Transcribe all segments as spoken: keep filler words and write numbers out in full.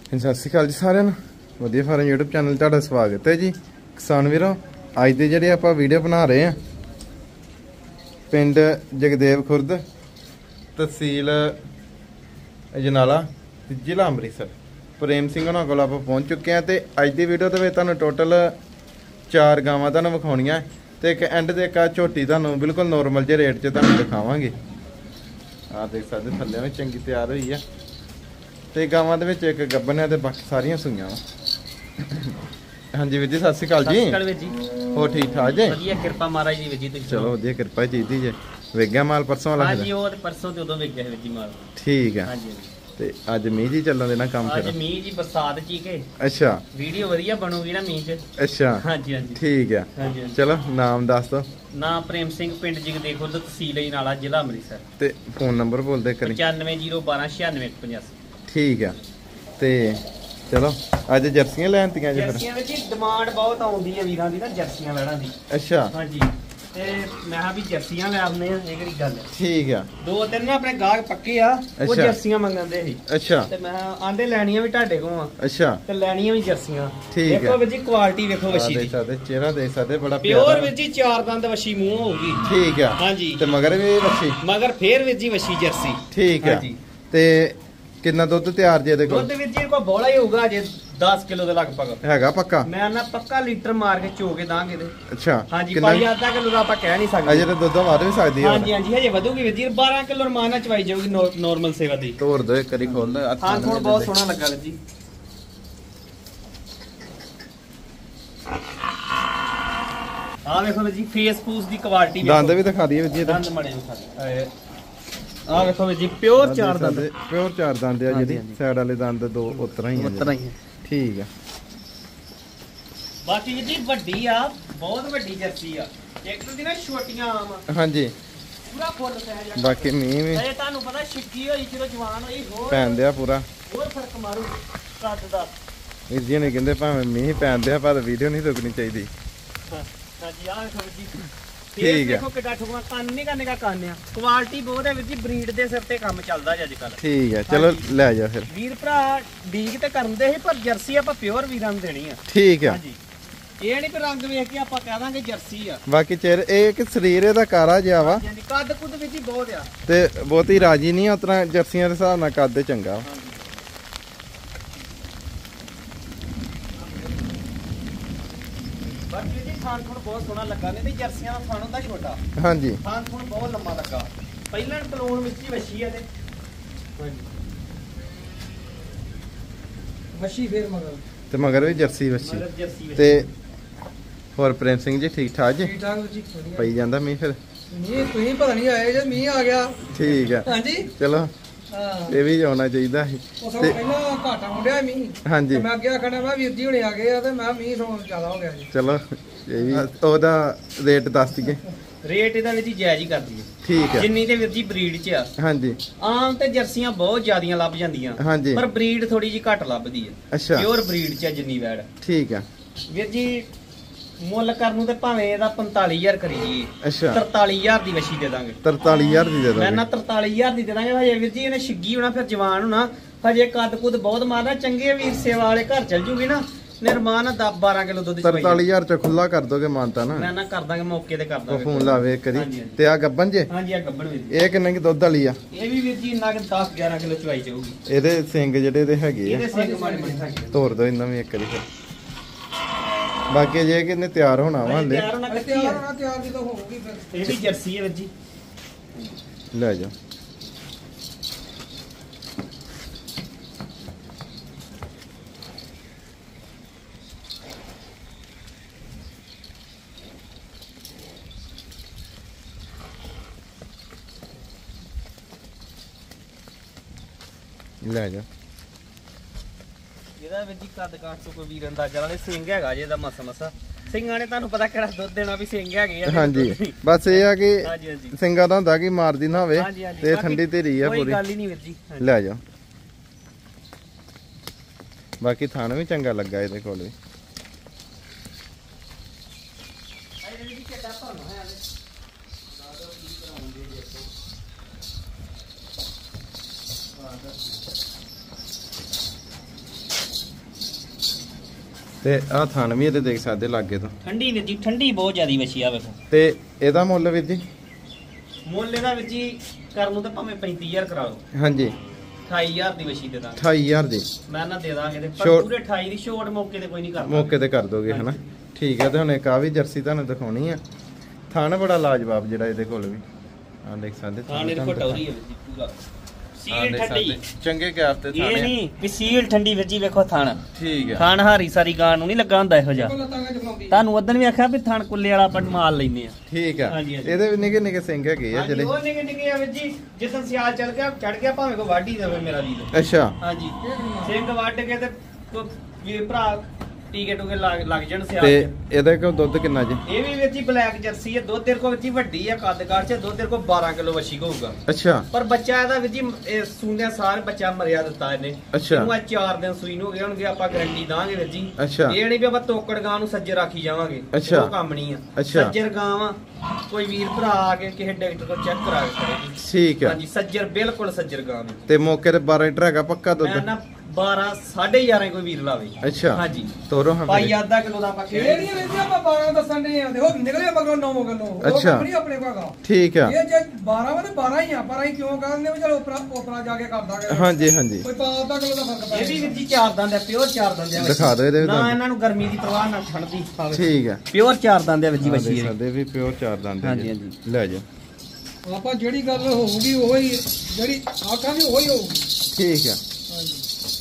ਸਤਿ ਸ਼੍ਰੀ ਅਕਾਲ ਜੀ ਸਾਰਿਆਂ ਨੂੰ। ਵਧੀਆ ਫਾਰਮ YouTube ਚੈਨਲ ਤੁਹਾਡਾ ਸਵਾਗਤ ਹੈ ਜੀ। ਕਿਸਾਨ ਵੀਰੋ, ਅੱਜ ਦੇ ਜਿਹੜੇ ਆਪਾਂ ਵੀਡੀਓ ਬਣਾ ਰਹੇ ਆ ਪਿੰਡ ਜਗਦੇਵ ਖੁਰਦ, ਤਹਿਸੀਲ ਅਜਨਾਲਾ, ਜ਼ਿਲ੍ਹਾ ਅੰਮ੍ਰਿਤਸਰ, ਪ੍ਰੇਮ ਸਿੰਘ ਹੋਣਾ ਕੋਲ ਆਪਾਂ ਪਹੁੰਚ ਚੁੱਕੇ ਆ। ਤੇ ਅੱਜ ਦੀ ਵੀਡੀਓ ਦੇ ਵਿੱਚ ਤੁਹਾਨੂੰ ਟੋਟਲ ਚਾਰ ਗਾਵਾਂ ਤੁਹਾਨੂੰ ਵਿਖਾਉਣੀਆਂ ਤੇ ਇੱਕ ਐਂਡ ਦੇ ਇੱਕ ਝੋਟੀ ਤੁਹਾਨੂੰ ਬਿਲਕੁਲ ਨੋਰਮਲ ਜਿਹੇ ਰੇਟ 'ਚ ਤੁਹਾਨੂੰ ਦਿਖਾਵਾਂਗੇ। ਆਹ ਦੇਖ ਸਕਦੇ ਥੱਲੇ ਵਿੱਚ ਚੰਗੀ ਤਿਆਰ ਹੋਈ ਆ ਤੇ ਗਾਵਾਂ ਦੇ ਵਿੱਚ ਇੱਕ ਗੱਬਨ ਹੈ ਤੇ ਬਾਕੀ ਸਾਰੀਆਂ ਸੂਈਆਂ ਵਾ। ਹਾਂਜੀ ਵੀਰ ਜੀ, ਸਤਿ ਸ਼੍ਰੀ ਅਕਾਲ ਜੀ। ਸਤਿ ਸ਼੍ਰੀ ਅਕਾਲ ਵੀਰ ਜੀ। ਹੋ ਠੀਕ ਠਾਕ ਜੀ? ਵਧੀਆ ਕਿਰਪਾ ਮਹਾਰਾਜ ਦੀ ਵੀਰ ਜੀ। ਤੁਸੀਂ ਚਲੋ ਵਧੀਆ ਕਿਰਪਾ ਚਾਹੀਦੀ ਜੇ। ਵੇਖ ਗਿਆ ਮਾਲ ਪਰਸੋਂ ਵਾਲਾ? ਹਾਂਜੀ, ਉਹ ਤੇ ਪਰਸੋਂ ਤੇ ਉਦੋਂ ਵੇਖ ਗਿਆ ਵੀਰ ਜੀ ਮਾਲ। ਠੀਕ ਆ। ਹਾਂਜੀ ਤੇ ਅੱਜ ਮੀਂਹ ਜੀ ਚੱਲਣ ਦੇਣਾ ਕੰਮ ਫਿਰ? ਅੱਜ ਮੀਂਹ ਜੀ, ਬਰਸਾਤ ਚ ਹੀ ਕੇ। ਅੱਛਾ, ਵੀਡੀਓ ਵਧੀਆ ਬਣੂਗੀ ਨਾ ਮੀਂਹ ਚ। ਅੱਛਾ, ਹਾਂਜੀ ਹਾਂਜੀ ਠੀਕ ਆ। ਹਾਂਜੀ। ਚਲੋ ਨਾਮ ਦੱਸ ਦੋ। ਨਾਮ ਪ੍ਰੇਮ ਸਿੰਘ, ਪਿੰਡ ਜਗਦੇਵ ਖੁਰਦ, ਤਹਿਸੀਲ ਅਜਨਾਲਾ, ਜ਼ਿਲ੍ਹਾ ਅੰਮ੍ਰਿਤਸਰ। ਤੇ ਫੋਨ ਨੰਬਰ ਬੋਲਦੇ ਕਰੀ। ਪਚਾਨਵੇਂ ਜ਼ੀਰੋ ਬਾਰਾਂ ਛਿਆਨਵੇਂ ਪਚਾਸੀ। ਠੀਕ ਆ। ਤੇ ਚਲੋ ਅੱਜ ਜਰਸੀਆਂ ਲੈਣਤੀਆਂ ਜੀ ਫਿਰ? ਜਰਸੀਆਂ ਵਿੱਚ ਡਿਮਾਂਡ ਬਹੁਤ ਆਉਂਦੀ ਹੈ ਵੀਰਾਂ ਦੀ ਨਾ, ਜਰਸੀਆਂ ਲੈਣਾ ਦੀ। ਅੱਛਾ, ਹਾਂਜੀ। ਤੇ ਮੈਂ ਕਿਹਾ ਵੀ ਜਰਸੀਆਂ ਲੈ ਆਉਂਦੇ ਆ, ਇਹ ਕਿਹੜੀ ਗੱਲ ਹੈ। ਠੀਕ ਆ। ਦੋ ਤਿੰਨ ਨਾ ਆਪਣੇ ਗਾਹਕ ਪੱਕੇ ਆ, ਉਹ ਜਰਸੀਆਂ ਮੰਗਦੇ ਸੀ। ਅੱਛਾ। ਤੇ ਮੈਂ ਆਂਦੇ ਲੈਣੀਆਂ ਵੀ ਤੁਹਾਡੇ ਕੋਲ ਆ। ਅੱਛਾ। ਤੇ ਲੈਣੀਆਂ ਵੀ ਜਰਸੀਆਂ। ਠੀਕ ਹੈ। ਦੇਖੋ ਵੀਰ ਜੀ, ਕੁਆਲਿਟੀ ਵੇਖੋ ਵੱਛੀ ਦੀ। ਸਾਡੇ ਚਿਹਰਾ ਦੇਖ ਸਕਦੇ, ਬੜਾ ਪਿਓਰ ਵੀਰ ਜੀ, ਚਾਰ ਦੰਦ ਵੱਛੀ ਮੂੰਹ ਹੋਊਗੀ। ਠੀਕ ਆ। ਹਾਂਜੀ। ਤੇ ਮਗਰ ਵੀ ਵੱਛੀ? ਮਗਰ ਫੇਰ ਵੀਰ ਜੀ ਵੱਛੀ ਜਰਸੀ। ਠੀਕ ਆ। ਤੇ ਕਿੰਨਾ ਦੁੱਧ ਤਿਆਰ ਜੇ ਇਹਦੇ ਕੋਲ? ਦੁੱਧ ਵੀਰ ਜੀ ਕੋਈ ਬੋਲਾ ਹੀ ਹੋਊਗਾ ਜੇ ਦਸ ਕਿਲੋ ਦੇ ਲਗਭਗ ਹੈਗਾ ਪੱਕਾ? ਮੈਂ ਨਾ ਪੱਕਾ ਲੀਟਰ ਮਾਰ ਕੇ ਚੋ ਕੇ ਦਾਂਗੇ ਤੇ। ਅੱਛਾ। ਹਾਂਜੀ, ਪਾਈ ਅੱਧਾ ਕਿਲੋ ਦਾ ਆਪਾਂ ਕਹਿ ਨਹੀਂ ਸਕਦੇ। ਅਜੇ ਤਾਂ ਦੁੱਧ ਵੱਧ ਵੀ ਸਕਦੀ ਹੈ। ਹਾਂਜੀ ਹਾਂਜੀ, ਹਜੇ ਵਧੂਗੀ ਵੀਰ ਜੀ। ਬਾਰਾਂ ਕਿਲੋ ਰਮਾਨ ਨਾਲ ਚਵਾਈ ਜਾਊਗੀ ਨੋਰਮਲ ਸੇਵਾ ਦੀ। ਤੋੜ ਦੋ ਇੱਕ ਵਾਰੀ, ਖੋਲ ਲੈ। ਹਾਂ, ਥੋੜਾ ਬਹੁਤ ਸੋਹਣਾ ਲੱਗਾ ਵੀਰ ਜੀ। ਆ ਵੇਖੋ ਵੀਰ ਜੀ, ਫੇਸ ਫੂਸ ਦੀ ਕੁਆਲਿਟੀ ਵੇਖੋ। ਦੰਦ ਵੀ ਦਿਖਾ ਦਈਏ ਵੀਰ ਜੀ। ਦੰਦ ਮੜੇ ਵਿਖਾ ਦੇ। ਆ ਵੇਖੋ ਵੀਰ ਜੀ, ਪਿਓਰ ਚਾਰ ਦੰਦ। ਪਿਓਰ ਚਾਰ ਦੰਦ ਆ ਜਿਹੜੀ ਸਾਈਡ ਵਾਲੇ ਦੰਦ ਦੋ ਉਤਰਾ ਹੀ ਆ। ਉਤਰਾ ਹੀ। ਠੀਕ ਆ। ਬਾਕੀ ਵੀਰ ਜੀ ਵੱਡੀ ਆ, ਬਹੁਤ ਵੱਡੀ ਜਰਸੀ ਆ। ਇੱਕ ਦੀ ਨਾ ਛੋਟੀਆਂ ਆਮ। ਹਾਂਜੀ। ਪੂਰਾ ਫੁੱਲ ਸਹਿਜ। ਬਾਕੀ ਮੀਂਹ ਵੀ ਇਹ ਤੁਹਾਨੂੰ ਪਤਾ ਛਿੱਕੀ ਹੋਈ ਜਦੋਂ ਜਵਾਨ ਹੋਈ ਹੋਰ ਪੈਂਦੇ ਆ ਪੂਰਾ। ਹੋਰ ਫਰਕ ਮਾਰੂ ਕੱਦ ਦਾ। ਵੀਰ ਜੀ ਨੇ ਕਹਿੰਦੇ ਭਾਵੇਂ ਮੀਂਹ ਪੈਂਦੇ ਆ ਪਰ ਵੀਡੀਓ ਨਹੀਂ ਰੁਕਣੀ ਚਾਹੀਦੀ। ਹਾਂਜੀ, ਆ ਵੇਖੋ ਵੀਰ ਜੀ। ਠੀਕ ਆ। ਦੇਖੋ ਕਿੱਡਾ ਠੁਕਵਾ ਕੰਨ ਨਹੀਂ ਕਰਨੇ ਕਾ ਕੰਨ ਆ। ਕੁਆਲਿਟੀ ਬਹੁਤ ਹੈ ਵੀਰ ਜੀ, ਬਰੀਡ ਦੇ ਸਿਰ ਤੇ ਕੰਮ ਚੱਲਦਾ ਜੀ ਅੱਜ ਕੱਲ। ਠੀਕ ਆ। ਚਲੋ ਲੈ ਜਾ ਫਿਰ। ਵੀਰ ਭਰਾ ਡੀਕ ਤੇ ਕਰਦੇ ਸੀ, ਪਰ ਜਰਸੀ ਆਪਾਂ ਪਿਓਰ ਵੀਰਾਂ ਨੂੰ ਦੇਣੀ ਆ। ਠੀਕ ਆ। ਹਾਂਜੀ, ਇਹ ਨਹੀਂ ਕਿ ਰੰਗ ਵੇਖ ਕੇ ਆਪਾਂ ਕਹਿ ਦਾਂਗੇ ਜਰਸੀ ਆ। ਬਾਕੀ ਚਿਹਰੇ ਇਹ ਕਿ ਸਰੀਰ ਇਹਦਾ ਕਾਰਾ ਜਿਹਾ ਵਾ ਹਾਂਜੀ, ਕੱਦ ਕੁੱਦ ਵਿੱਚ ਹੀ ਬਹੁਤ ਆ ਤੇ ਬਹੁਤੀ ਰਾਜੀ ਨਹੀਂ। ਉਤਰਾ ਜਰਸੀਆਂ ਦੇ ਹਿਸਾਬ ਨਾਲ ਕੱਦ ਚੰਗਾ। ਬਾਕੀ ਜੀ ਖਾਣ ਖੁਣ ਬਹੁਤ ਸੋਹਣਾ ਲੱਗਾ। ਨਹੀਂ ਤੇ ਜਰਸੀਆਂ ਦਾ ਖਾਣ ਹੁੰਦਾ ਛੋਟਾ। ਹਾਂਜੀ। ਖਾਣ ਖੁਣ ਬਹੁਤ ਲੰਮਾ ਲੱਗਾ। ਪਹਿਲਾਂ ਕਲੋਨ ਵਿੱਚ ਹੀ ਵੱਛੀ ਆ ਤੇ ਹਾਂਜੀ ਵੱਛੀ ਫੇਰ ਮਗਰ ਤੇ ਮਗਰ ਵੀ ਜਰਸੀ ਵੱਛੀ। ਮਗਰ ਜਰਸੀ ਵੱਛੀ। ਤੇ ਹੋਰ ਪ੍ਰੇਮ ਸਿੰਘ ਜੀ ਠੀਕ ਠਾਕ ਜੀ? ਠੀਕ ਠਾਕ ਜੀ। ਪਈ ਜਾਂਦਾ ਮੀਂਹ ਫਿਰ? ਮੀਂਹ ਤੁਸੀਂ ਪਤਾ ਨਹੀਂ ਆਏ ਜੇ ਮੀਂਹ ਆ ਗਿਆ। ਠੀਕ ਆ। ਹਾਂਜੀ। ਚਲੋ ਹਾਂ, ਇਹ ਵੀ ਆਉਣਾ ਚਾਹੀਦਾ ਸੀ। ਉਹ ਸਭ ਪਹਿਲਾਂ ਘਾਟਾ ਮੁੰਡਿਆ ਮੀਂਹ। ਹਾਂਜੀ। ਤੇ ਮੈਂ ਅੱਗੇ ਆਖਣਾ ਮੈਂ ਵੀਰ ਜੀ ਹੁਣੇ ਆ ਗਏ ਆ ਤੇ ਮੈਂ ਮੀਂਹ ਸੋਂ ਜ਼ਿਆਦਾ ਹੋ ਗਿਆ ਜੀ। ਚਲੋ ਇਹ ਵੀ ਉਹਦਾ ਰੇਟ ਦੱਸ ਦਈਏ। ਰੇਟ ਇਹਦਾ ਵਿੱਚ ਜਾਇਜ਼ ਹੀ ਕਰਦੀ ਹੈ। ਠੀਕ ਹੈ। ਜਿੰਨੀ ਤੇ ਵੀਰ ਜੀ ਬਰੀਡ 'ਚ ਆ। ਹਾਂਜੀ। ਆਮ ਤੇ ਜਰਸੀਆਂ ਬਹੁਤ ਜ਼ਿਆਦੀਆਂ ਲੱਭ ਜਾਂਦੀਆਂ। ਹਾਂਜੀ। ਪਰ ਬਰੀਡ ਥੋੜੀ ਜੀ ਘੱਟ ਲੱਭਦੀ ਹੈ। ਅੱਛਾ। ਪਿਓਰ ਬਰੀਡ 'ਚ ਆ ਜਿੰਨੀ ਵੈੜ। ਠੀਕ ਆ। ਵੀਰ ਜੀ ਮੁੱਲ ਕਰਨ ਨੂੰ ਤੇ ਭਾਵੇਂ ਇਹਦਾ ਪੰਤਾਲੀ ਹਜ਼ਾਰ ਕਰੀ ਜੀ। ਅੱਛਾ। ਤਰਤਾਲੀ ਹਜ਼ਾਰ ਦੀ ਵੱਛੀ ਦੇ ਦਾਂਗੇ। ਤਰਤਾਲੀ ਹਜ਼ਾਰ ਦੀ ਦੇ ਮੈਂ ਨਾ ਦੋਗੇ? ਤਰਤਾਲੀ ਹਜ਼ਾਰ ਦੀ ਦੇ ਦਾਂਗੇ। ਹਜੇ ਵੀਰ ਜੀ ਇਹਨੇ ਛਿੱਗੀ ਹੋਣਾ, ਫਿਰ ਜਵਾਨ ਹੋਣਾ, ਹਜੇ ਕੱਦ ਕੁੱਦ ਬਹੁਤ ਮਾਰਨਾ। ਚੰਗੇ ਵੀਰ ਸੇਵਾ ਵਾਲੇ ਘਰ ਚਲ ਜੂਗੀ ਨਾ, ਨਿਰਮਾਨ ਦਸ ਬਾਰਾਂ ਕਿਲੋ ਦੁੱਧ ਚਵਾਈ। ਤਰਤਾਲੀ ਹਜ਼ਾਰ ਚ ਖੁੱਲਾ ਕਰ ਦੋਗੇ ਮਾਨਤਾ ਨਾ? ਮੈਂ ਨਾ ਕਰ ਦਾਂਗੇ, ਮੌਕੇ ਤੇ ਕਰ ਉਹ ਦਾਂਗੇ। ਫੋਨ ਲਾਵੇ ਇੱਕ ਹਾਂਜੀ, ਵਾਰੀ। ਹਾਂਜੀ। ਤੇ ਆ ਗੱਬਨ ਜੇ? ਹਾਂਜੀ, ਆ ਗੱਬਣ ਵੀਰ ਜੀ। ਇਹ ਕਿੰਨੇ ਕੀ ਦੁੱਧ ਵਾਲੀ ਆ? ਇਹ ਵੀ ਵੀਰ ਜੀ ਇੰਨਾ ਕਿ ਦਸ ਗਿਆਰਾਂ ਕਿਲੋ ਚਵਾਈ ਜਾਊਗੀ। ਇਹਦੇ ਸਿੰਗ ਜਿਹੜੇ ਇਹਦੇ ਹੈਗੇ ਆ? ਇਹਦੇ ਸਿੰਘ ਮਾੜੇ ਮਾੜੇ ਹੈਗੇ। ਤੋੜ ਦੋ ਇਹਨਾਂ ਵੀ ਇੱਕ ਵਾਰੀ ਫਿਰ। ਬਾਕੀ ਜੇ ਕਿੰਨੇ ਤਿਆਰ ਹੋਣਾ ਵਾ ਹਲੇ? ਤਿਆਰ ਹੋਣਾ ਕੱਚੀ ਤਿਆਰ ਆ। ਹੋਣਾ, ਤਿਆਰ ਜਦੋਂ ਹੋਊਗੀ ਫਿਰ। ਇਹ ਵੀ ਜਰਸੀ ਹੈ ਵੀਰ ਜੀ। ਲੈ ਜਾ। ਲੈ ਜਾ। ਇਹਦਾ ਵੀਰ ਜੀ ਕੱਦ ਕਾਠ ਤੋਂ ਕੋਈ ਵੀਰ ਅੰਦਾਜ਼ਾ ਵਾਲੇ ਸਿੰਘ ਹੈਗਾ ਜੇ ਇਹਦਾ ਮਸਾ ਮਸਾ। ਸਿੰਘਾਂ ਨੇ ਤੁਹਾਨੂੰ ਪਤਾ ਕਿਹੜਾ ਦੁੱਧ ਦੇਣਾ, ਵੀ ਸਿੰਘ ਹੈਗੇ ਆ। ਹਾਂਜੀ। ਬਸ ਇਹ ਆ ਕਿ ਹਾਂਜੀ ਹਾਂਜੀ ਸਿੰਘਾਂ ਦਾ ਹੁੰਦਾ ਕਿ ਮਾਰਦੀ ਨਾ ਹੋਵੇ ਹਾਂਜੀ ਹਾਂਜੀ। ਤੇ ਠੰਡੀ ਧੀਰੀ ਆ ਕੋਈ ਪੂਰੀ। ਗੱਲ ਹੀ ਨਹੀਂ ਵੀਰ ਜੀ। ਲੈ ਜਾ। ਬਾਕੀ ਥਾਣ ਵੀ ਚੰਗਾ ਲੱਗਾ ਇਹਦੇ ਕੋਲ ਵੀ। ਤੇ ਆਹ ਥਣ ਵੀ ਇਹਦੇ ਦੇਖ ਸਕਦੇ ਲਾਗੇ ਤੋਂ ਠੰਡੀ ਵੀਰ ਜੀ ਠੰਡੀ ਬਹੁਤ ਜ਼ਿਆਦੀ ਵਛੀ ਆ ਵੇਖੋ। ਤੇ ਇਹਦਾ ਮੁੱਲ ਵੀਰ ਜੀ ਮੁੱਲ ਇਹਦਾ ਵੀਰ ਜੀ ਕਰਨ ਨੂੰ ਤਾਂ ਭਾਵੇਂ ਪੈਂਤੀ ਹਜ਼ਾਰ ਕਰਾ ਲਓ, ਹਾਂਜੀ ਅਠਾਈ ਹਜ਼ਾਰ ਦੀ ਵਛੀ ਦੇ ਦਾਂਗੇ। ਅਠਾਈ ਹਜ਼ਾਰ ਦੀ ਮੈਂ ਨਾ ਦੇ ਦਾਂਗੇ ਤੇ ਪਰ ਛੋਟ- ਪੂਰੇ ਅਠਾਈ ਦੀ ਛੋਟ ਮੌਕੇ ਤੇ ਕੋਈ ਨਹੀਂ ਕਰਦਾ। ਮੌਕੇ ਤੇ ਕਰ ਦੋਗੇ ਹਨਾ। ਠੀਕ ਹੈ। ਤੇ ਹੁਣ ਇੱਕ ਆ ਵੀ ਜਰਸੀ ਤੁਹਾਨੂੰ ਦਿਖਾਉਣੀ ਆ। ਥਣ ਬੜਾ ਲਾਜਵਾਬ ਜਿਹੜਾ ਇਹਦੇ ਕੋਲ ਵੀ ਆਹ ਦੇਖ ਸਕਦੇ ਹਾਂ ਇਹਦੇ ਕੋਲ ਟੌਰੀ ਹੈ ਵੀਰ ਜੀ ਪੂਰਾ ਆਹ ਸੀਲ ਦੇਖ ਠੰਡੀ। ਸਕਦੇ। ਚੰਗੇ ਗੈਪ ਤੇ ਇਹ ਥਾਣੇ ਨਹੀਂ ਵੀ ਸੀਲ ਠੰਡੀ ਵੀਰ ਜੀ ਵੇਖੋ ਥਣ ਠੀਕ ਹੈ। ਥਣ ਹਾਰੀ ਸਾਰੀ ਗਾਂ ਨੂੰ ਨਹੀਂ ਲੱਗਾ ਹੁੰਦਾ ਇਹੋ ਜਿਹਾ। ਲੱਤਾਂ ਵਿੱਚ ਫਲਾਉਂਦੀ ਤੁਹਾਨੂੰ ਉਦੋਂ ਵੀ ਆਖਿਆ ਵੀ ਥਣ ਕੁੱਲੇ ਵਾਲਾ ਆਪਾਂ ਮਾਲ ਲੈਨੇ ਆ। ਠੀਕ ਹੈ। ਹਾਂਜੀ, ਹਾਂਜੀ। ਇਹਦੇ ਵੀ ਨਿੱਕੇ ਨਿੱਕੇ ਸਿੰਘ ਹੈਗੇ ਆ ਹਾਂਜੀ ਜਿਹੜੇ ਉਹ ਨਿੱਕੇ ਨਿੱਕੇ ਆ ਵੀਰ ਜੀ ਜਿੱਦਾਂ ਸਿਆਲ ਚੱਲ ਗਿਆ ਚੜ ਗਿਆ ਭਾਵੇਂ ਕੋ ਵਾਢੀ ਦੇਵੇ ਮੇਰਾ ਵੀਰ। ਅੱਛਾ ਹਾਂਜੀ ਸਿੰਘ ਵੱਢ ਕੇ ਤੇ ਕੋ ਵੀਰ ਭਰਾ ਟੀਕੇ ਟੂਕੇ ਲੱਗ ਲੱਗ ਜਾਣ ਸਿਆਲ ਤੇ ਚ। ਇਹਦਾ ਕੋ ਦੁੱਧ ਕਿੰਨਾ ਜੀ? ਇਹ ਵੀ ਵੀਰ ਜੀ ਬਲੈਕ ਜਰਸੀ ਹੈ। ਦੁੱਧ ਤੇਰੇ ਕੋ ਵੀਰ ਜੀ ਵੱਡੀ ਆ ਕੱਦ ਕਾਠ ਚ, ਦੁੱਧ ਤੇਰੇ ਕੋ ਬਾਰਾਂ ਕਿਲੋ ਵਛੀ ਹੋਊਗਾ। ਅੱਛਾ ਪਰ ਬੱਚਾ ਇਹਦਾ ਵੀਰ ਜੀ ਇਹ ਸੂੰਦਿਆਂ ਸਾਰ ਬੱਚਾ ਮਰਿਆ ਦਿੱਤਾ ਇਹਨੇ। ਅੱਛਾ। ਇਹਨੂੰ ਆ ਚਾਰ ਦਿਨ ਸੂਈ ਨੂੰ ਹੋ ਗਏ ਹੋਣਗੇ, ਆਪਾਂ ਗਾਰੰਟੀ ਦਾਂਗੇ ਵੀਰ ਜੀ। ਅੱਛਾ। ਇਹ ਨਹੀਂ ਵੀ ਆਪਾਂ ਤੋਕੜ ਗਾਂ ਨੂੰ ਸੱਜਰ ਰੱਖੀ ਜਾਵਾਂਗੇ, ਅੱਛਾ। ਉਹ ਕੰਮ ਨਹੀਂ ਆ। ਅੱਛਾ। ਸੱਜਰ ਗਾਂ ਵਾ ਕੋਈ ਵੀਰ ਭਰਾ ਆ ਕੇ ਕਿਸੇ ਡਾਕਟਰ ਕੋਲ ਚੈੱਕ ਕਰਾ ਕੇ ਕਰੇਗੀ। ਠੀਕ ਹੈ। ਹਾਂਜੀ ਸੱਜਰ ਬਿਲਕੁਲ ਸੱਜਰ ਗਾਂ ਵੀ। ਤੇ ਮੌਕੇ ਤੇ ਬਾਰਾਂ ਲੀਟਰ ਹੈਗਾ ਪੱਕਾ ਮੈਂ ਦੁੱਧ? ਨਾ ਬਾਰਾਂ ਸਾਢੇ ਗਿਆਰਾਂ ਕੋਈ ਵੀਰ ਲਾਵੇ। ਅੱਛਾ। ਹਾਂਜੀ ਤੋਰੋ ਹਾਂ ਭਾਈ ਵੀਰੇ। ਅੱਧਾ ਕਿਲੋ ਦਾ ਆਪਾਂ ਇਹ ਨਹੀਂ ਵੇਚੀ ਆਪਾਂ ਬਾਰਾਂ ਦੱਸਣ ਦੇ ਆ ਦੇਖੋ ਨਿਕਲੇ ਮਗਰੋਂ ਨੌ ਕਿਲੋ ਉਹ ਅੱਛਾ। ਕੰਮ ਨਹੀਂ ਆਪਣੇ ਕੋਲ ਹੈਗਾ। ਠੀਕ ਆ। ਇਹ ਜੇ ਬਾਰਾਂ ਵਾ ਤੇ ਬਾਰਾਂ ਹੀ ਆ ਪਰ ਅਸੀਂ ਕਿਉਂ ਕਹਿੰਦੇ ਵੀ ਚਲੋ ਉਪਰਾ ਉਪਰਾ ਜਾ ਕੇ ਕਰ ਦਾਂਗੇ। ਹਾਂਜੀ ਹਾਂਜੀ ਕੋਈ ਪਾ ਅੱਧਾ ਕਿਲੋ ਦਾ ਫਰਕ ਪੈ ਇਹ ਵੀ ਵੀਰ ਜੀ ਚਾਰ ਦੰਦ ਆ, ਪਿਓਰ ਚਾਰ ਦੰਦ ਆ। ਦਿਖਾ ਦਿਓ ਇਹਦੇ ਵੀ ਨਾ ਦੰਦ। ਇਹਨਾਂ ਨੂੰ ਗਰਮੀ ਦੀ ਪਰਵਾਹ ਨਾ ਠੰਡ ਦੀ। ਠੀਕ ਹੈ। ਪਿਓਰ ਚਾਰ ਦੰਦ ਆ ਵੀਰ ਜੀ ਆਹ ਵਛੀ ਦੇਖ ਇਹ। ਸਕਦੇ ਵੀ ਪਿਓਰ ਚਾਰ ਦੰਦ ਹਾਂਜੀ, ਹੈ ਹਾਂਜੀ। ਜੀ। ਲੈ ਜਾ। ਆਪਾਂ ਜਿਹੜੀ ਗੱਲ ਹੋਊਗੀ ਉਹ ਹੀ ਜਿਹੜੀ ਆਖਾਂਗੇ ਉਹ ਹੀ ਹੋਊਗੀ। ਠੀਕ ਹੈ। ਹਾਂਜੀ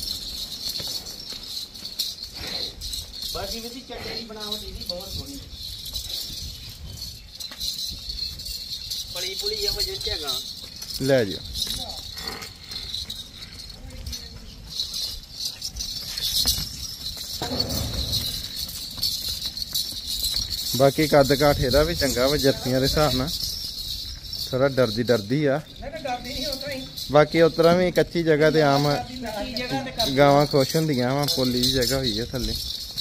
ਬਾਕੀ ਵੀਰ ਜੀ ਚੱਟੇ ਦੀ ਬਣਾਵਟ ਇਹਦੀ ਬਹੁਤ ਸੋਹਣੀ ਹੈ। ਪਲੀ ਪੁਲੀ ਇਹੋ ਜਿਹੀ ਚ ਹੈਗਾ। ਲੈ ਜਾ। ਬਾਕੀ ਕੱਦ ਕਾਠ ਇਹਦਾ ਵੀ ਚੰਗਾ ਵਾ ਜਰਸੀਆਂ ਦੇ ਹਿਸਾਬ ਨਾਲ। ਥੋੜਾ ਡਰਦੀ ਡਰਦੀ ਆ। ਮੈਂ ਤਾਂ ਡਰਦੀ ਨਹੀਂ ਹੁੰਦਾ ਹੀ ਬਾਕੀ ਉਤਰਾ ਵੀ ਕੱਚੀ ਜਗ੍ਹਾ ਤੇ ਆਮ ਕੱਚੀ ਜਗ੍ਹਾ ਤੇ ਕਰ ਗਾਵਾਂ ਖੁਸ਼ ਹੁੰਦੀਆਂ ਵਾ। ਪੋਲੀ ਦੀ ਜਗ੍ਹਾ ਹੋਈ ਹੈ ਥੱਲੇ।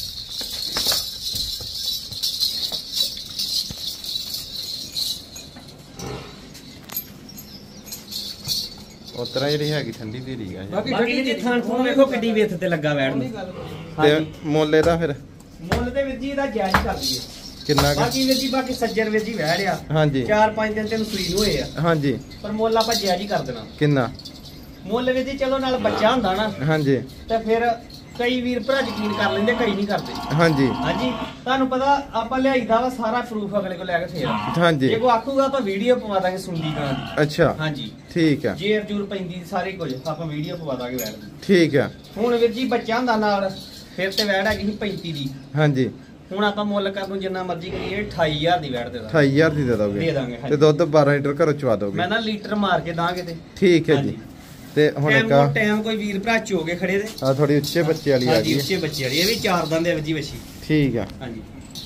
ਉਤਰਾ ਜਿਹੜੀ ਹੈਗੀ ਠੰਡੀ ਧੀਰੀ ਆ ਜੀ। ਬਾਕੀ ਬਾਕੀ ਜੀ ਥਾਂ ਥੂੰ ਵੇਖੋ ਕਿੱਡੀ ਵੇਥ ਤੇ ਲੱਗਾ ਵੈੜ ਨੂੰ। ਤੇ ਹਾਂਜੀ ਮੁੱਲ ਇਹਦਾ ਫਿਰ ਮੁੱਲ ਤੇ ਵੀਰ ਜੀ ਇਹਦਾ ਜਾਇਜ਼ ਕਰ ਦਈਏ। ਕਿੰਨਾ ਕੁ? ਬਾਕੀ ਵੀਰ ਜੀ ਬਾਕੀ ਸੱਜਰ ਵੀਰ ਜੀ ਵੈੜ ਆ। ਹਾਂਜੀ ਚਾਰ ਪੰਜ ਦਿਨ ਤੈਨੂੰ ਸੂਈ ਨੂੰ ਹੋਏ ਆ, ਹਾਂਜੀ। ਪਰ ਮੁੱਲ ਆਪਾਂ ਜਾਇਜ਼ ਹੀ ਕਰ ਦੇਣਾ। ਕਿੰਨਾ? ਮੁੱਲ ਵੀਰ ਜੀ ਚਲੋ ਨਾਲ ਬੱਚਾ ਹੁੰਦਾ ਨਾ ਹਾਂਜੀ ਤੇ ਫਿਰ ਕਈ ਵੀਰ ਭਰਾ ਯਕੀਨ ਕਰ ਲੈਂਦੇ, ਕਈ ਨਹੀਂ ਕਰਦੇ। ਹਾਂਜੀ ਹਾਂਜੀ ਤੁਹਾਨੂੰ ਪਤਾ ਆਪਾਂ ਲਿਆਈਦਾ ਵਾ ਸਾਰਾ ਪ੍ਰੂਫ ਅਗਲੇ ਕੋਲ ਲੈ ਕੇ ਫੇਰ। ਹਾਂਜੀ। ਜੇ ਕੋ ਆਖੂਗਾ ਆਪਾਂ ਵੀਡੀਓ ਪਵਾ ਦਾਂਗੇ ਸੁਣਦੀ ਗਾਂ ਦੀ। ਅੱਛਾ ਹਾਂਜੀ ਠੀਕ ਆ। ਜੇਰ ਜੂਰ ਪੈਂਦੀ ਸਾਰੇ ਕੁਝ ਆਪਾਂ ਵੀਡੀਓ ਪਵਾ ਦਾਂਗੇ ਵੈੜ ਦੀ। ਠੀਕ ਆ। ਹੁਣ ਵੀਰ ਜੀ ਬੱਚਾ ਹੁੰਦਾ ਨਾਲ ਫਿਰ ਤੇ ਵੈੜ ਹੈਗੀ ਸੀ ਪੈਂਤੀ ਦੀ। ਹਾਂਜੀ ਹੁਣ ਆਪਾਂ ਮੁੱਲ ਕਰ ਨੂੰ ਜਿੰਨਾ ਮਰਜ਼ੀ ਕਰੀਏ ਅਠਾਈ ਹਜ਼ਾਰ ਦੀ ਵੈੜ ਦੇ ਦਾਂਗੇ। ਅਠਾਈ ਹਜ਼ਾਰ ਦੀ ਦੇ ਦੋਗੇ? ਦੇ ਦਾਂਗੇ, ਤੇ ਹਾਂਜੀ। ਦੁੱਧ ਬਾਰਾਂ ਲੀਟਰ ਘਰੋਂ ਚਵਾ ਦੋਗੇ? ਮੈਂ ਨਾ ਲੀਟਰ ਮਾਰ ਕੇ ਦਾਂਗੇ ਤੇ। ਠੀਕ ਹੈ ਜੀ। ਹਾਂਜੀ। ਤੇ ਹੁਣ ਇੱਕ ਟਾਈਮ ਟਾਈਮ ਕੋਈ ਵੀਰ ਭਰਾ ਚੋਗੇ ਖੜੇ ਦੇ। ਆ ਥੋੜੀ ਉੱਚੇ ਬੱਚੇ ਵਾਲੀ ਆ ਹਾਂਜੀ ਗਈ ਹੈ। ਉੱਚੇ ਬੱਚੇ ਵਾਲੀ ਇਹ ਵੀ ਚਾਰ ਦੰਦ ਹੈ ਵੀਰ ਜੀ ਵੱਛੀ। ਠੀਕ ਆ। ਹਾਂਜੀ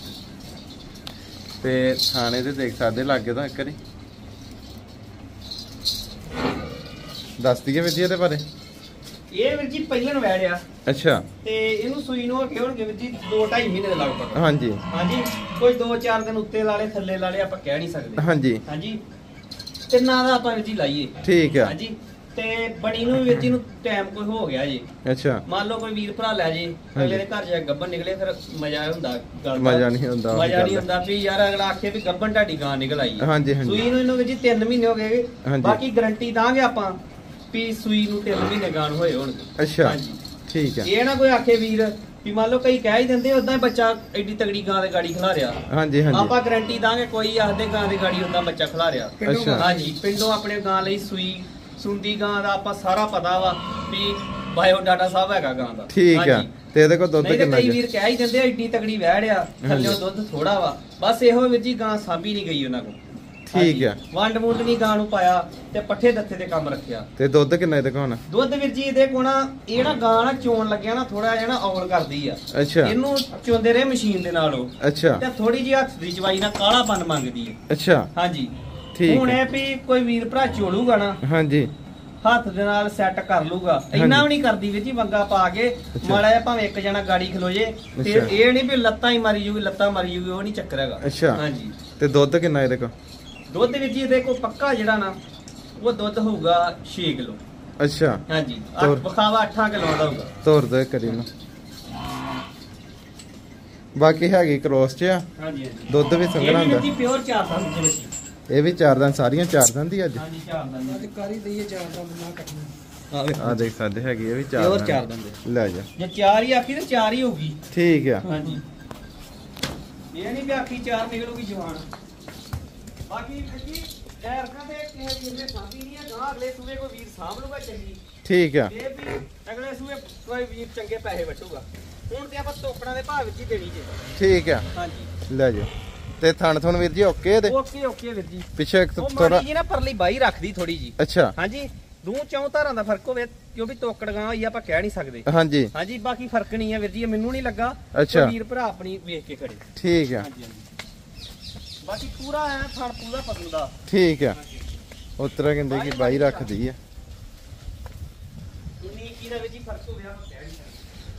ਤੇ ਥਾਣੇ ਤੇ ਦੇਖ ਸਕਦੇ ਲਾਗੇ ਤਾਂ ਇੱਕ ਵਾਰੀ ਦੱਸ ਦਈਏ ਵੀਰ ਜੀ ਇਹਦੇ ਬਾਰੇ। ਇਹ ਵੀਰ ਜੀ ਪਹਿਲਣ ਵੈੜ ਆ ਅੱਛਾ। ਤੇ ਇਹਨੂੰ ਸੂਈ ਨੂੰ ਹੋ ਕੇ ਹੋਣਗੇ ਵੀਰ ਜੀ ਦੋ ਢਾਈ ਮਹੀਨੇ ਦੇ ਲਗਭਗ। ਹਾਂਜੀ ਹਾਂਜੀ ਕੋਈ ਦੋ ਚਾਰ ਦਿਨ ਉੱਤੇ ਲਾਲੇ ਥੱਲੇ ਲਾਲੇ ਆਪਾਂ ਕਹਿ ਨਹੀਂ ਸਕਦੇ। ਹਾਂਜੀ ਹਾਂਜੀ ਤਿੰਨਾਂ ਦਾ ਆਪਾਂ ਵੀਰ ਜੀ ਲਾਈਏ। ਠੀਕ ਆ। ਹਾਂਜੀ ਤੇ ਬਣੀ ਨੂੰ ਵੀਰ ਜੀ ਨੂੰ ਟਾਈਮ ਕੋਈ ਹੋ ਗਿਆ ਜੀ। ਅੱਛਾ। ਮੰਨ ਲਓ ਕੋਈ ਵੀਰ ਭਰਾ ਲੈ ਜੇ ਅਗਲੇ ਦੇ ਘਰ ਜਾ ਗੱਬਨ ਨਿਕਲੇ ਫਿਰ ਮਜ਼ਾ ਹੁੰਦਾ ਗੱਲ ਦਾ। ਮਜ਼ਾ ਨਹੀਂ ਹੁੰਦਾ ਉਹੀ ਮਜ਼ਾ ਗੱਲ ਨਹੀਂ ਹੈ। ਹੁੰਦਾ ਵੀ ਯਾਰ ਅਗਲਾ ਆਖੇ ਵੀ ਗੱਬਨ ਢਾਡੀ ਗਾਂ ਨਿਕਲ ਆਈ ਹੈ। ਹਾਂਜੀ, ਹਾਂਜੀ। ਸੂਈ ਨੂੰ ਇਹਨੂੰ ਵੀਰ ਜੀ ਤਿੰਨ ਮਹੀਨੇ ਹੋ ਗਏ। ਹਾਂਜੀ। ਬਾਕੀ ਗਾਰੰਟੀ ਦਾਂਗੇ ਆਪਾਂ ਵੀ ਸੂਈ ਨੂੰ ਤਿੰਨ ਮਹੀਨੇ ਗਾਂ ਨੂੰ ਹੋਏ ਹੋਣਗੇ। ਅੱਛਾ ਹਾਂਜੀ ਠੀਕ ਆ। ਇਹ ਨਾ ਕੋਈ ਆਖੇ ਵੀਰ ਵੀ ਮੰਨ ਲਓ ਕਈ ਕਹਿ ਹੀ ਦਿੰਦੇ ਉਦਾਂ ਹੀ ਬੱਚਾ ਐਡੀ ਤਗੜੀ ਗਾਂ ਦੇ ਗਾੜੀ ਖਿਲਾ ਰਿਹਾ। ਹਾਂਜੀ ਹਾਂਜੀ ਆਪਾਂ ਗਾਰੰਟੀ ਦਾਂਗੇ ਕੋਈ ਆਖਦੇ ਗਾਂ ਦੇ ਗਾੜੀ ਉਦਾਂ ਬੱਚਾ ਖਿਲਾ ਰਿਹਾ। ਅੱਛਾ। ਹਾਂਜੀ ਪਿੰਡੋਂ ਆਪਣੇ ਗਾਂ ਲਈ ਸੂਈ ਸੁੰਦੀ ਗਾਂ ਦਾ ਆਪਾਂ ਸਾਰਾ ਪਤਾ ਵਾ ਵੀ ਬਾਇਓ ਡਾਟਾ ਸਾਹਿਬ ਹੈਗਾ ਗਾਂ ਦਾ। ਠੀਕ ਆ। ਹਾਂਜੀ। ਤੇ ਇਹਦੇ ਕੋਲ ਦੁੱਧ ਨਹੀਂ ਤੇ ਕਿੰਨਾ ਕਈ ਜੀ? ਵੀਰ ਕਹਿ ਹੀ ਦਿੰਦੇ ਐਡੀ ਤਗੜੀ ਵਹਿੜ ਆ ਥੱਲੇ ਦੁੱਧ ਥੋੜਾ ਵਾ। ਬਸ ਇਹੋ ਵੀਰ ਜੀ ਗਾਂ ਸਾਂਭੀ ਨਹੀਂ ਗਈ ਉਹਨਾਂ ਕੋਲ। ਠੀਕ ਆ। ਵੰਡ ਵੁੰਡ ਨਹੀਂ ਗਾਂ ਨੂੰ ਪਾਇਆ ਤੇ ਪੱਠੇ ਦੱਥੇ ਤੇ ਕੰਮ ਰੱਖਿਆ। ਤੇ ਦੁੱਧ ਕਿੰਨਾ ਇਹਦੇ ਕੋਲ? ਦੁੱਧ ਵੀਰ ਜੀ ਇਹਦੇ ਕੋਣਾ ਇਹ ਨਾ ਗਾਂ ਨਾ ਚੋਣ ਲੱਗਿਆ ਨਾ ਥੋੜਾ ਜਿਹਾ ਨਾ ਔਲ ਕਰਦੀ ਆ। ਅੱਛਾ ਇਹਨੂੰ ਚੋਂਦੇ ਰਹੇ ਮਸ਼ੀਨ ਦੇ ਨਾਲ ਉਹ ਅੱਛਾ ਤੇ ਥੋੜੀ ਜਿਹੀ ਹੱਥ ਦੀ ਚਵਾਈ ਨਾਲ ਕਾਲਾਪਨ ਮੰਗਦੀ ਹੈ। ਅੱਛਾ ਹਾਂਜੀ ਠੀਕ ਹੁਣ ਹੈ। ਇਹ ਵੀ ਕੋਈ ਵੀਰ ਭਰਾ ਚੋਲੂਗਾ ਨਾ ਹਾਂਜੀ ਹੱਥ ਦੇ ਨਾਲ ਸੈੱਟ ਕਰ ਲੂਗਾ। ਇੰਨਾ ਵੀ ਨਹੀਂ ਕਰਦੀ ਵੀਰ ਜੀ ਵੰਗਾ ਪਾ ਕੇ ਮਾੜਾ ਜਿਹਾ ਭਾਵੇਂ ਇੱਕ ਜਣਾ ਗਾੜੀ ਖਲੋ ਜੇ ਤੇ ਅੱਛਾ। ਇਹ ਨਹੀਂ ਵੀ ਲੱਤਾਂ ਹੀ ਮਾਰੀ ਜੂਗੀ ਲੱਤਾਂ ਮਾਰੀ ਜੂਗੀ ਉਹ ਨਹੀਂ ਚੱਕਰ ਹੈਗਾ। ਅੱਛਾ। ਹਾਂਜੀ ਤੇ ਦੁੱਧ ਕਿੰਨਾ ਇਹਦੇ ਕੋਲ? ਦੁੱਧ ਵੀਰ ਜੀ ਇਹਦੇ ਕੋਲ ਪੱਕਾ ਜਿਹੜਾ ਨਾ ਉਹ ਦੁੱਧ ਹੋਊਗਾ ਛੇ ਕਿਲੋ। ਅੱਛਾ ਹਾਂਜੀ ਤੋਰ- ਬਖਾਵਾ ਅੱਠ ਕਿਲੋ ਦਾ ਹੋਊਗਾ। ਤੋਰ ਦੇ ਕਰੀ ਨੂੰ। ਬਾਕੀ ਹੈਗੀ ਕ੍ਰੋਸ ਚ ਆ, ਹਾਂਜੀ ਹਾਂਜੀ ਦੁੱਧ ਵੀ ਸੰਘਣਾ ਹੁੰਦਾ। ਜੀ ਪਿਓਰ ਚਾਰ ਦੰਦ ਦੀ ਵੱਛੀ। ਇਹ ਵੀ ਚਾਰ ਦੰਦ, ਸਾਰੀਆਂ ਚਾਰ ਦੰਦ ਹੀ ਅੱਜ। ਹਾਂਜੀ ਚਾਰ ਦੰਦ ਅੱਜ ਕਰੀ ਦਈਏ ਚਾਰ ਦਾ ਨਾ ਕੱਟਣਾ। ਆ ਵੇਖੋ ਆ ਦੇਖ ਸਕਦੇ ਹੈਗੀ ਇਹ ਵੀ ਚਾਰ ਪਿਓਰ ਦੰਦ। ਚਾਰ ਦੰਦ ਲੈ ਜਾ ਜੇ ਚਾਰ ਹੀ ਆਖੀ ਤੇ ਚਾਰ ਹੀ ਹੋਊਗੀ। ਠੀਕ ਆ। ਹਾਂਜੀ ਇਹ ਨਹੀਂ ਵੀ ਆਖੀ ਚਾਰ ਨਿਕਲੂਗੀ ਜਵਾਨ। ਬਾਕੀ ਜੀ ਐਰਕਾਂ ਦੇ ਕਿਸੇ ਵੀਰ ਨੇ ਸਾਂਭੀ ਨਹੀਂ ਹੈ, ਗਾਂ ਅਗਲੇ ਸੂਏ ਕੋਈ ਵੀਰ ਸਾਂਭ ਲੂਗਾ ਚੰਗੀ। ਠੀਕ ਆ। ਇਹ ਵੀ ਅਗਲੇ ਸੂਏ ਕੋਈ ਵੀਰ ਚੰਗੇ ਪੈਸੇ ਵਟੂਗਾ। ਹੁਣ ਤੇ ਆਪਾਂ ਟੋਕੜਾਂ ਦੇ ਭਾਅ ਵਿੱਚ ਹੀ ਦੇਣੀ ਜੇ। ਠੀਕ ਆ। ਹਾਂਜੀ ਲੈ ਜਾ ਤੇ ਥਣ ਥਣ ਵੀਰ ਜੀ ਓਕੇ ਇਹਦੇ ਓਕੇ ਓਕੇ ਵੀਰ ਜੀ। ਪਿੱਛੇ ਉਹ ਥੋੜਾ ਮਾੜੀ ਜੀ ਨਾ ਪਰਲੀ ਬਾਈ ਰੱਖਦੀ ਥੋੜੀ ਜੀ। ਅੱਛਾ। ਹਾਂਜੀ ਦੂ ਚੌਂ ਧਾਰਾਂ ਦਾ ਫਰਕ ਹੋਵੇ ਕਿਉਂਕਿ ਤੋਕੜ ਗਾਂ ਹੋਈ ਆਪਾਂ ਕਹਿ ਨਹੀਂ ਸਕਦੇ। ਹਾਂਜੀ ਹਾਂਜੀ ਬਾਕੀ ਫਰਕ ਨਹੀਂ ਹੈ ਵੀਰ ਜੀ, ਮੈਨੂੰ ਨਹੀਂ ਲੱਗਾ। ਅੱਛਾ। ਵੀਰ ਭਰਾ ਆਪਣੀ ਵੇਖ ਕੇ ਖੜੇ। ਠੀਕ ਆ। ਹਾਂਜੀ ਹਾਂਜੀ ਬਾਕੀ ਪੂਰਾ ਐ ਥਣ ਪੂਰਾ ਪਸੰਦ ਦਾ। ਠੀਕ ਆ। ਉਤਰਾ ਕਹਿੰਦੇ ਕਿ ਬਾਈ ਰੱਖਦੀ ਆ। ਉਨੀ ਕੀ ਦਾ ਵੀਰ ਜੀ ਫਰਕ ਹੋਵੇ ਆਪਾਂ ਕਹਿ ਨਹੀਂ ਸਕਦੇ।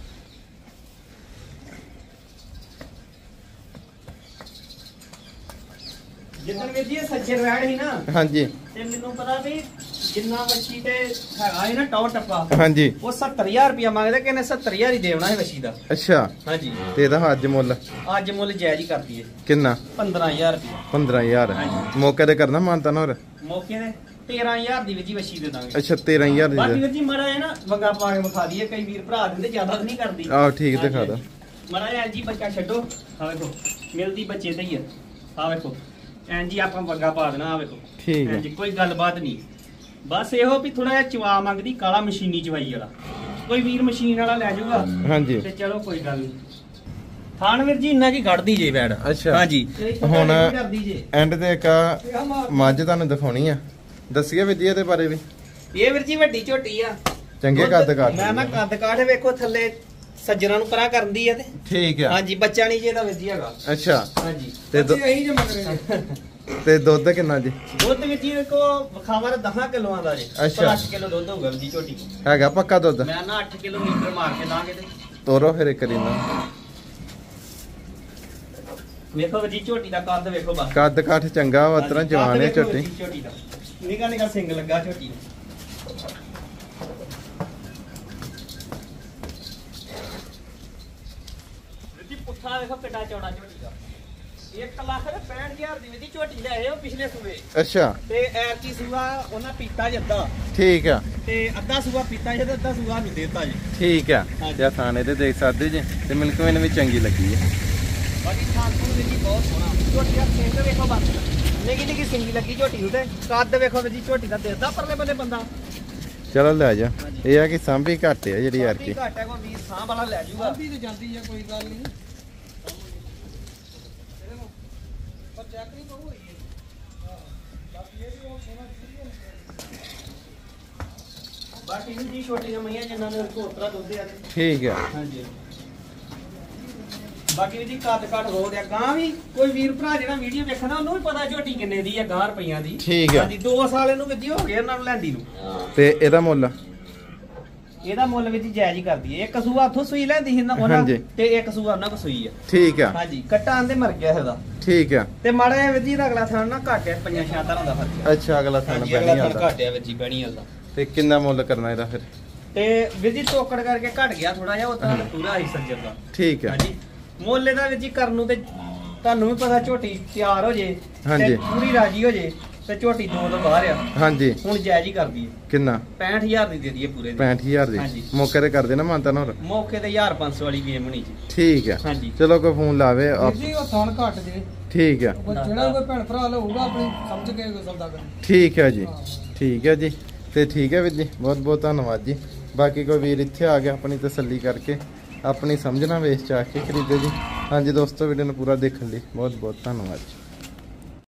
ਜਿੱਦਣ ਵੀਰ ਜੀ ਇਹ ਸੱਜੇ ਰੈਡ ਸੀ ਨਾ ਹਾਂਜੀ ਤੇ ਮੈਨੂੰ ਪਤਾ ਵੀ ਜਿੰਨਾ ਵੱਛੀ ਤੇ ਹੈਗਾ ਸੀ ਨਾ ਟੌ ਟੱਪਾ, ਹਾਂਜੀ ਉਹ ਸੱਤਰ ਹਜ਼ਾਰ ਰੁਪਇਆ ਮੰਗਦੇ, ਕਿਨੇ ਸੱਤਰ ਹਜ਼ਾਰ ਹੀ ਦੇਣਾ ਹੈ ਵੱਛੀ ਦਾ। ਅੱਛਾ। ਹਾਂਜੀ ਤੇ ਇਹਦਾ ਅੱਜ ਮੁੱਲ ਅੱਜ ਮੁੱਲ ਜਾਇਜ਼ ਹੀ ਕਰਦੀ ਏ ਕਿੰਨਾ? ਪੰਦਰਾਂ ਹਜ਼ਾਰ ਰੁਪਇਆ। ਪੰਦਰਾਂ ਹਜ਼ਾਰ। ਹਾਂਜੀ। ਮੌਕੇ ਤੇ ਕਰਨਾ ਮਾਨਤਾ ਨਾ ਹੋਰ? ਮੌਕੇ ਤੇ ਤੇਰਾਂ ਹਜ਼ਾਰ ਦੀ ਵਿੱਚ ਵੱਛੀ ਦੇ ਦਾਂਗੇ। ਅੱਛਾ ਤੇਰਾਂ ਹਜ਼ਾਰ ਬਾਕੀ ਦੀ। ਵੀਰ ਜੀ ਮੜਾ ਹੈ ਨਾ ਵਗਾ ਪਾ ਕੇ ਵਿਖਾ ਦਈਏ, ਕਈ ਵੀਰ ਭਰਾ ਦਿੰਦੇ ਜ਼ਿਆਦਾ ਤਾਂ ਨਹੀਂ ਕਰਦੀ। ਆਹ ਠੀਕ ਦਿਖਾ ਦੋ। ਮੜਾ ਐਂ ਜੀ ਬੱਚਾ ਛੱਡੋ, ਆ ਵੇਖੋ ਮਿਲਦੀ ਬੱਚੇ ਤੇ ਹੀ ਆ। ਆ ਵੇਖੋ ਐਂ ਜੀ ਆਪਾਂ ਵਗਾ ਪਾ ਦੇਣਾ। ਆ ਵੇਖੋ ਠੀਕ ਹੈ। ਐਂ ਜੀ ਕੋਈ ਗੱਲਬਾਤ ਨਹੀਂ, ਬਸ ਇਹੋ ਵੀ ਥੋੜਾ ਜਿਹਾ ਚਵਾ ਮੰਗਦੀ ਕਾਲਾ ਮਸ਼ੀਨੀ ਚਵਾਈ ਵਾਲਾ। ਕੋਈ ਵੀਰ ਮਸ਼ੀਨ ਵਾਲਾ ਲੈ ਜਾਊਗਾ ਹਾਂਜੀ ਤੇ ਚਲੋ ਕੋਈ ਗੱਲ ਨਹੀਂ। ਥਾਣ ਵੀਰ ਜੀ ਇੰਨਾ ਕੀ ਕੱਢਦੀ ਜੇ ਵੈੜ। ਅੱਛਾ। ਹਾਂਜੀ ਹੁਣ ਕਰਦੀ ਜੇ। ਐਂਡ ਤੇ ਇੱਕ ਮੱਝ ਤੁਹਾਨੂੰ ਦਿਖਾਉਣੀ ਆ, ਦੱਸੀਏ ਵੀ ਜੀ ਇਹਦੇ ਬਾਰੇ ਵੀ। ਇਹ ਵੀਰ ਜੀ ਵੱਡੀ ਝੋਟੀ ਆ, ਚੰਗੇ ਕੱਦ ਕਾਠ। ਮੈਂ ਨਾ ਕੱਦ ਕਾਠ ਵੇਖੋ ਥੱਲੇ ਸੱਜਣਾ ਨੂੰ ਪਰਾਂ ਕਰਦੀ ਆ ਤੇ। ਠੀਕ ਆ। ਹਾਂਜੀ ਬੱਚਾ ਨਹੀਂ ਜੇ ਇਹਦਾ ਵੀਰ ਜੀ ਹੈਗਾ। ਅੱਛਾ। ਹਾਂਜੀ ਤੇ ਦੁ- ਇਹੀ ਜੇ ਮੰਗ ਰਹੇ ਜੀ। ਤੇ ਦੁੱਧ ਕਿੰਨਾ ਜੀ? ਦੁੱਧ ਵਿੱਚ ਜੀ ਕੋ ਵਿਖਾਵਾ ਦਸ ਕਿਲੋਆਂ ਦਾ ਜੇ। ਅੱਛਾ। ਅੱਠ ਕਿਲੋ ਦੁੱਧ ਹੋਊਗਾ ਜੀ ਝੋਟੀ ਕੋਲ। ਹੈਗਾ ਪੱਕਾ ਦੁੱਧ? ਮੈਂ ਨਾ ਅੱਠ ਕਿਲੋ ਲੀਟਰ ਮਾਰ ਕੇ ਦਾਂਗੇ ਤੇ। ਤੋਰੋ ਫਿਰ ਇੱਕ ਰਿੰਨਾ। ਵੇਖੋ ਜੀ ਝੋਟੀ ਦਾ ਕੱਦ ਵੇਖੋ ਬਸ। ਕੱਦ ਕਾਠ ਚੰਗਾ ਵਾ, ਤਰ੍ਹਾਂ ਜਵਾਨ ਹੈ ਝੋਟੀ। ਝੋਟੀ ਦਾ ਨਿਕਾ ਨਿਕਾ ਸਿੰਗ ਲੱਗਾ ਝੋਟੀ ਨੂੰ। ਜੀ ਪੁੱਠਾ ਵੇਖੋ ਕਿੱਡਾ ਚੌੜਾ ਝੋਟੀ ਦਾ। ਇੱਕ ਲੱਖ ਤੇ ਪੈਂਹਠ ਹਜ਼ਾਰ ਦੀ ਵੀ ਝੋਟੀ ਲੈ ਆਏ ਉਹ ਪਿਛਲੇ ਸੂਏ। ਅੱਛਾ। ਤੇ ਐਰਕੀ ਸੂਆ ਉਹਨਾਂ ਪੀਤਾ ਜੱਦਾ ਠੀਕ ਆ। ਤੇ ਅੱਧਾ ਸੂਆ ਪੀਤਾ ਜਦ ਅੱਧਾ ਸੂਆ ਨੂੰ ਦੇਤਾ ਜੀ। ਠੀਕ ਆ। ਹਾਂਜੀ। ਤੇ ਥਾਣੇ ਤੇ ਦੇਖ ਸਕਦੇ ਜੀ, ਤੇ ਮਿਲਕ ਵੇਨ ਵੀ ਚੰਗੀ ਲੱਗੀ ਹੈ। ਬਾਕੀ ਖਾਣ ਖੂਨ ਵੀ ਜੀ ਬਹੁਤ ਸੋਹਣਾ। ਝੋਟੀ ਦਾ ਸਿੰਗ ਵੇਖੋ ਬਸ, ਨਿੱਕੀ ਨਿੱਕੀ ਸਿੰਗੀ ਲੱਗੀ ਝੋਟੀ ਉਹਦੇ। ਕੱਦ ਵੇਖੋ ਜੀ ਝੋਟੀ ਦਾ ਦਿਸਦਾ ਪਰਲੇ ਬੰਦੇ ਬੰਦਾ। ਚਲੋ ਲੈ ਜਾ। ਇਹ ਆ ਕਿ ਸਾਂਭੀ ਘੱਟ ਹੈ ਜਿਹੜੀ ਯਾਰ ਕੀ। ਘਾਟਾ ਕੋਈ ਵੀਰ ਸਾਂਭ ਵਾਲਾ ਲੈ ਜੂਗਾ। ਸਾਂਭੀ ਤੇ ਜਾਂਦੀ ਆ, ਕੋਈ ਗੱਲ ਨਹੀਂ। ਪਰ ਚੱਕਰੀ ਬਹੁਤ ਹੋਈ ਹੈ। ਹਾਂ ਬਾਕੀ ਇਹ ਵੀ ਉਹ ਸੋਨਾ ਬਾਕੀ ਵੀ ਜੀ ਛੋਟੀਆਂ ਮਈਆਂ ਜਿਨ੍ਹਾਂ ਦੇ ਕੋਤਰਾ ਦੁੱਧ ਆ। ਠੀਕ ਆ। ਹਾਂਜੀ ਬਾਕੀ ਵੀ ਜੀ ਕੱਦ ਕੱਟ ਰੋਡ ਆ। ਗਾਂ ਵੀ ਕੋਈ ਵੀਰ ਭਰਾ ਜਿਹੜਾ ਵੀਡੀਓ ਵੇਖਣਾ ਉਹਨੂੰ ਵੀ ਪਤਾ ਝੋਟੀ ਕਿੰਨੇ ਦੀ ਆ, ਗਾਂ ਰੁਪਈਆਂ ਦੀ। ਠੀਕ ਆ। ਹਾਂਜੀ ਦੋ ਸਾਲ ਇਹਨੂੰ ਵਿੱਜੀ ਹੋ ਗਏ ਇਹਨਾਂ ਨੂੰ ਲੈਂਦੀ ਨੂੰ। ਤੇ ਇਹਦਾ ਮੁੱਲ? ਇਹਦਾ ਮੁੱਲ ਵਿੱਚ ਜਾਇਜ਼ ਹੀ ਕਰਦੀ ਹੈ। ਇੱਕ ਸੂਆ ਉੱਥੋਂ ਸੂਈ ਲੈਂਦੀ ਸੀ ਨਾ ਉਹਨਾਂ ਹਾਂਜੀ। ਤੇ ਇੱਕ ਸੂਆ ਉਹਨਾਂ ਕੋ ਸੂਈ ਆ। ਠੀਕ ਆ। ਹਾਂਜੀ ਕੱਟਾ ਆਂਦੇ ਮਰ ਗਿਆ ਇਹਦਾ। ਠੀਕ ਆ। ਤੇ ਮਾੜਾ ਜਿਹਾ ਵਿੱਜੀ ਦਾ ਅਗਲਾ ਥਾਂ ਨਾ ਘਾਟਿਆ ਪੰਜਾਂ ਛਿਆਂ ਤਰ੍ਹਾਂ ਦਾ ਫਰਕ। ਅੱਛਾ ਅਗਲਾ ਥਾਣ ਹਾਂਜੀ ਪੈਣੀ ਅਗਲਾ ਥਾਂ ਆਉਂਦਾ। ਘਾਟਿਆ ਵਿੱਜੀ ਬਣੀ ਆਉਂਦਾ। ਤੇ ਕਿੰਨਾ ਮੁੱਲ ਕਰਨਾ ਇਹਦਾ ਫਿਰ? ਤੇ ਵਿੱਜੀ ਤੋਕੜ ਕਰਕੇ ਘਟ ਗਿਆ ਥੋੜਾ ਜਿਹਾ, ਉਹ ਤਾਂ ਪੂਰਾ ਹੀ ਸੱਜਣ ਦਾ। ਠੀਕ ਆ। ਹਾਂਜੀ ਮੁੱਲ ਇਹਦਾ ਵਿੱਜੀ ਕਰਨ ਨੂੰ ਤੇ ਤੁਹਾਨੂੰ ਵੀ ਪਤਾ ਝੋਟੀ ਤਿਆਰ ਹੋ ਜੇ ਹਾਂਜੀ। ਤੇ ਪੂਰੀ ਰਾਜੀ ਹੋ ਜੇ ਤੇ ਝੋਟੀ ਦੋ ਤੋਂ ਬਾਹਰ ਆ। ਹਾਂਜੀ। ਹੁਣ ਜਾਇਜ਼ ਹੀ ਕਰਦੀ ਹੈ। ਕਿੰਨਾ? ਪੈਂਹਠ ਹਜ਼ਾਰ ਦੀ ਦੇ ਦਈਏ ਪੂਰੇ ਦੀ। ਪੈਂਹਠ ਹਜ਼ਾਰ ਦੀ। ਹਾਂਜੀ। ਮੌਕੇ ਤੇ ਕਰ ਦੇਣਾ ਮਾਨਤਾ ਨਾ ਹੋਰ? ਮੌਕੇ ਤੇ ਹਜ਼ਾਰ ਪੰਜ ਸੌ ਵਾਲੀ ਗੇਮ ਹੋਣੀ ਜੀ। ਠੀਕ ਆ। ਹਾਂਜੀ ਚਲੋ ਕੋਈ ਫੋਨ ਲਾਵੇ ਆਪ- ਜੀ ਉਹ ਥਣ ਘੱਟ ਜੇ। ਠੀਕ ਆ। ਕੋਈ ਜਿਹੜਾ ਕੋਈ ਭੈਣ ਭਰਾ ਲਊਗਾ ਆਪਣੀ ਸਮਝ ਕੇ ਕੋਈ ਸੌਦਾ ਕਰ। ਠੀਕ ਹੈ ਜੀ। ਠੀਕ ਹੈ ਜੀ। ਤੇ ਠੀਕ ਹੈ ਵੀਰ ਜੀ, ਬਹੁਤ ਬਹੁਤ ਧੰਨਵਾਦ ਜੀ। ਬਾਕੀ ਕੋਈ ਵੀਰ ਇੱਥੇ ਆ ਗਿਆ ਆਪਣੀ ਤਸੱਲੀ ਕਰਕੇ ਆਪਣੀ ਸਮਝਣਾ ਵੇਚ ਚਾ ਕੇ ਖਰੀਦੇ ਜੀ। ਹਾਂਜੀ ਦੋਸਤੋ, ਵੀਡੀਓ ਨੂੰ ਪੂਰਾ ਦੇਖਣ ਲਈ ਬਹੁਤ ਬਹੁਤ ਧੰਨਵਾਦ ਜੀ।